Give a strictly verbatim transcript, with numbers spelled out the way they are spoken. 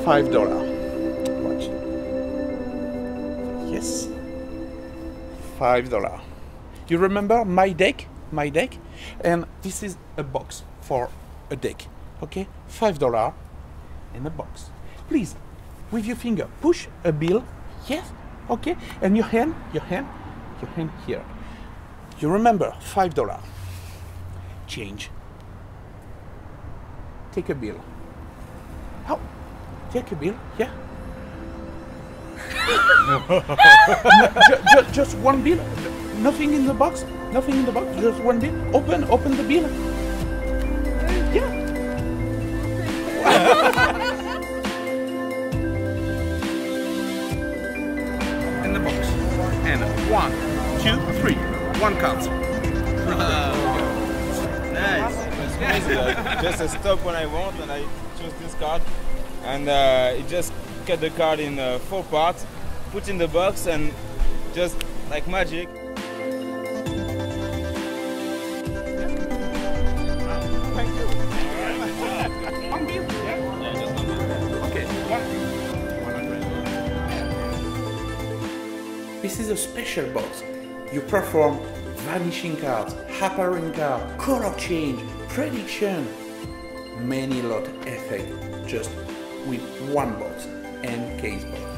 five dollar. Watch. Yes. Five dollar. You remember my deck? My deck? And this is a box for a deck. Okay? Five dollar in a box. Please, with your finger, push a bill. Yes. Okay? And your hand, your hand, your hand here. You remember, five dollar. Change. Take a bill. Oh, take a bill, yeah. just, just, just one bill. Nothing in the box. Nothing in the box. Just one bill. Open, open the bill. Yeah. In the box. And one, two, three. One card. Nice. Just a stop when I want, and I choose this card, and uh, it just cut the card in uh, four parts, put in the box, and just like magic. Thank you. One bill. Yeah, just one bill. Okay, one. This is a special box. You perform vanishing cards, appearing card, color change, prediction, many lot effect just with one box and case box.